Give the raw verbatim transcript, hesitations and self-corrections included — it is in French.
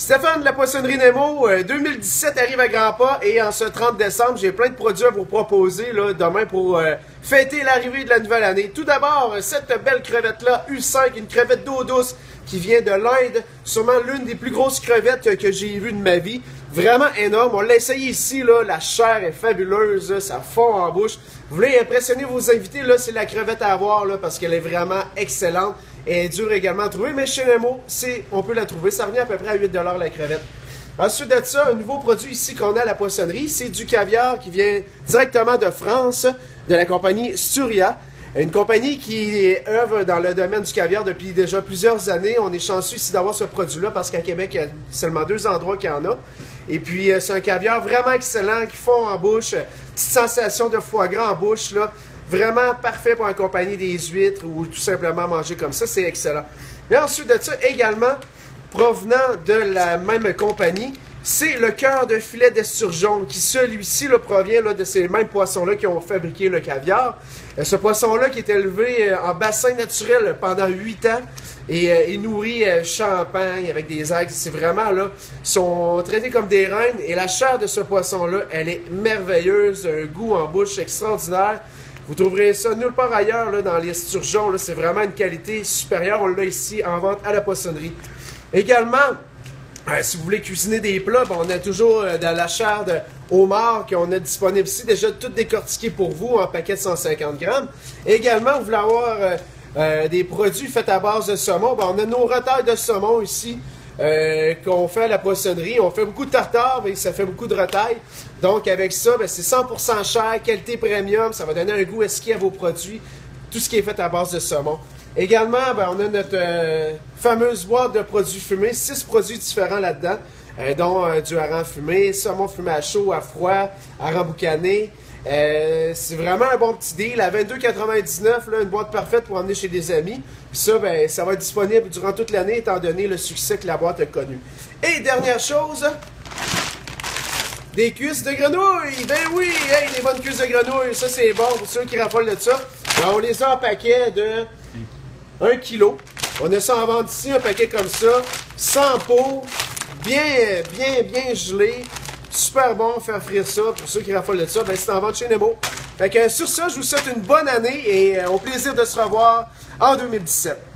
Stéphane de la Poissonnerie Nemo, euh, deux mille dix-sept arrive à grands pas et en ce trente décembre, j'ai plein de produits à vous proposer là, demain pour euh, fêter l'arrivée de la nouvelle année. Tout d'abord, cette belle crevette-là, U cinq, une crevette d'eau douce qui vient de l'Inde, sûrement l'une des plus grosses crevettes que j'ai vues de ma vie. Vraiment énorme, on l'a essayé ici, là, la chair est fabuleuse, là, ça fond en bouche. Vous voulez impressionner vos invités, là, c'est la crevette à avoir là, parce qu'elle est vraiment excellente. Elle est dure également à trouver, mais chez Nemo, on peut la trouver. Ça revient à peu près à huit dollars la crevette. Ensuite de ça, un nouveau produit ici qu'on a à la poissonnerie, c'est du caviar qui vient directement de France, de la compagnie Sturia. Une compagnie qui œuvre dans le domaine du caviar depuis déjà plusieurs années. On est chanceux ici d'avoir ce produit-là parce qu'à Québec, il y a seulement deux endroits qu'il y en a. Et puis, c'est un caviar vraiment excellent qui fond en bouche. Petite sensation de foie gras en bouche, là. Vraiment parfait pour accompagner des huîtres ou tout simplement manger comme ça. C'est excellent. Et ensuite de ça, également, provenant de la même compagnie, c'est le cœur de filet d'esturgeon qui, celui-ci, provient là, de ces mêmes poissons-là qui ont fabriqué le caviar. Euh, ce poisson-là qui est élevé euh, en bassin naturel pendant huit ans et euh, il nourrit euh, champagne avec des algues. C'est vraiment, là, ils sont traités comme des reines et la chair de ce poisson-là, elle est merveilleuse, un goût en bouche extraordinaire. Vous trouverez ça nulle part ailleurs là, dans les esturgeons. C'est vraiment une qualité supérieure. On l'a ici en vente à la poissonnerie. Également, euh, si vous voulez cuisiner des plats, ben, on a toujours euh, de la chair de homard qu'on a disponible ici, déjà tout décortiqué pour vous en paquet de cent cinquante grammes. Également, vous voulez avoir euh, euh, des produits faits à base de saumon. Ben, on a nos retailles de saumon ici. Euh, qu'on fait à la poissonnerie. On fait beaucoup de tartare, mais ça fait beaucoup de retailles. Donc, avec ça, ben, c'est cent pour cent cher, qualité premium. Ça va donner un goût exquis à vos produits. Tout ce qui est fait à base de saumon. Également, ben, on a notre euh, fameuse boîte de produits fumés. Six produits différents là-dedans, euh, dont euh, du hareng fumé, saumon fumé à chaud, à froid, hareng boucané. Euh, c'est vraiment un bon petit deal. À vingt-deux quatre-vingt-dix-neuf, là, une boîte parfaite pour emmener chez des amis. Puis ça, ben, ça va être disponible durant toute l'année, étant donné le succès que la boîte a connu. Et dernière chose, des cuisses de grenouilles. Ben oui, hey, des bonnes cuisses de grenouilles. Ça, c'est bon pour ceux qui raffolent de ça. Alors, on les a en paquet de un kilo. On a ça en vente ici, un paquet comme ça, sans peau, bien, bien, bien gelé. Super bon, faire frire ça. Pour ceux qui raffolent de ça, ben, c'est en vente chez Nemo. Fait que sur ça, je vous souhaite une bonne année et euh, au plaisir de se revoir en deux mille dix-sept.